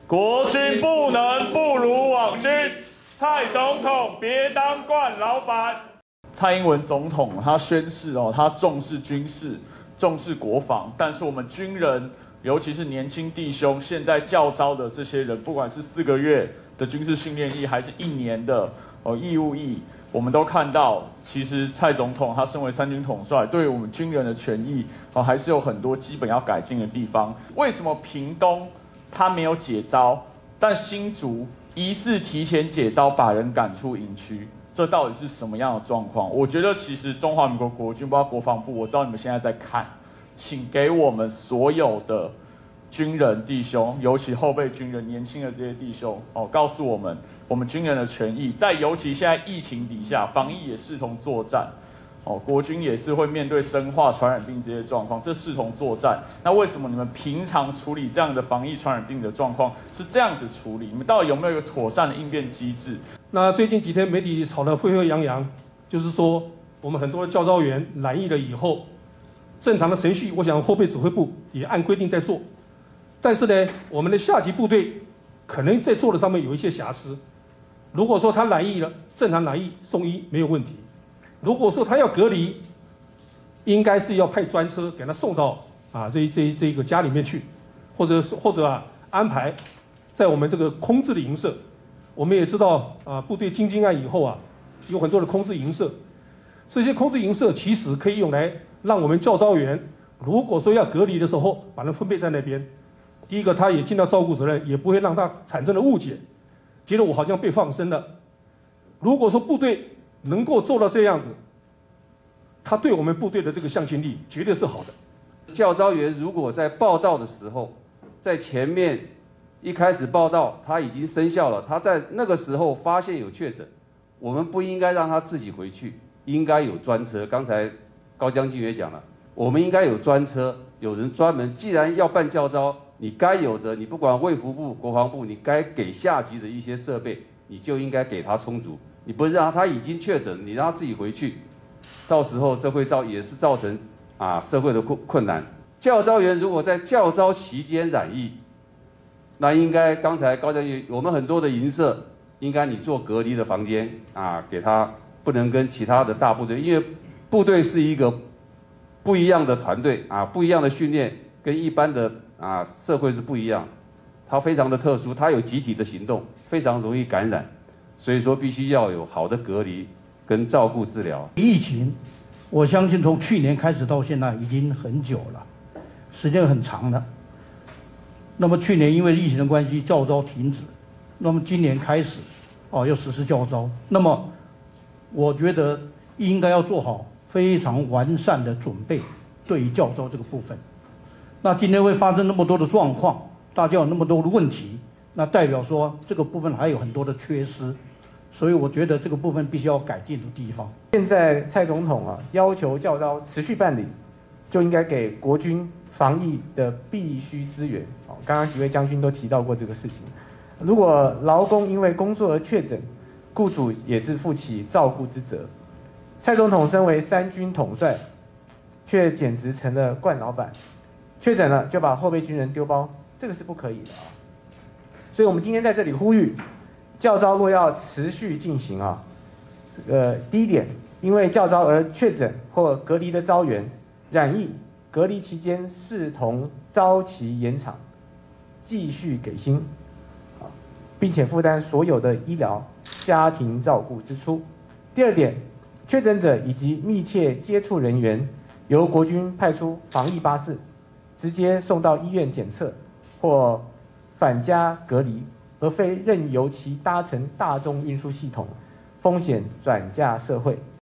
国军不能不如网军，蔡总统别当惯老板。蔡英文总统他宣誓他重视军事，重视国防，但是我们军人，尤其是年轻弟兄，现在教召的这些人，不管是4个月的军事训练役，还是1年的义务役，我们都看到，其实蔡总统他身为3军统帅，对于我们军人的权益还是有很多基本要改进的地方。为什么屏东他没有解召，但新竹疑似提前解召，把人赶出营区？这到底是什么样的状况？我觉得其实中华民国国军，包括国防部，我知道你们现在在看，请给我们所有的军人弟兄，尤其后备军人、年轻的这些弟兄告诉我们，我们军人的权益，在尤其现在疫情底下，防疫也视同作战，国军也是会面对生化传染病这些状况，这视同作战。那为什么你们平常处理这样的防疫传染病的状况是这样子处理？你们到底有没有一个妥善的应变机制？ 那最近几天媒体吵得沸沸扬扬，就是说我们很多的教召员染疫了以后，正常的程序，我想后备指挥部也按规定在做，但是呢，我们的下级部队可能在做的上面有一些瑕疵。如果说他染疫了，正常染疫送医没有问题；如果说他要隔离，应该是要派专车给他送到这个家里面去，或者安排在我们这个空置的营舍。我们也知道部队精进案以后有很多的空置营舍，这些空置营舍其实可以用来让我们教召员，如果说要隔离的时候，把它分配在那边。第一个，他也尽到照顾责任，也不会让他产生了误解，觉得我好像被放生了。如果说部队能够做到这样子，他对我们部队的这个向心力绝对是好的。 教召员如果在报到的时候，在前面一开始报到，他已经生效了，他在那个时候发现有确诊，我们不应该让他自己回去，应该有专车。刚才高将军也讲了，我们应该有专车，有人专门，既然要办教召，你该有的，你不管卫福部、国防部，你该给下级的一些设备，你就应该给他充足。你不是让他已经确诊，你让他自己回去，到时候这会也是造成社会的困难。教召员如果在教召期间染疫，那应该刚才高将军，我们很多的营舍，应该你做隔离的房间给他不能跟其他的大部队，因为部队是一个不一样的团队不一样的训练，跟一般的社会是不一样，它非常的特殊，它有集体的行动，非常容易感染，所以说必须要有好的隔离跟照顾治疗。 疫情，我相信从去年开始到现在已经很久了，时间很长了。那么去年因为疫情的关系，教召停止，那么今年开始要实施教召，那么我觉得应该要做好非常完善的准备，对于教召这个部分。那今天会发生那么多的状况，大家有那么多的问题，那代表说这个部分还有很多的缺失，所以我觉得这个部分必须要改进的地方。 现在蔡总统要求教召持续办理，就应该给国军防疫的必须资源。刚刚几位将军都提到过这个事情。如果劳工因为工作而确诊，雇主也是负起照顾之责。蔡总统身为3军统帅，却简直成了惯老板。确诊了就把后备军人丢包，这个是不可以的所以我们今天在这里呼吁，教召若要持续进行第一点，因为教召而确诊或隔离的召员染疫，隔离期间视同召期延长，继续给薪并且负担所有的医疗、家庭照顾支出。第二点，确诊者以及密切接触人员由国军派出防疫巴士，直接送到医院检测或返家隔离，而非任由其搭乘大众运输系统，风险转嫁社会。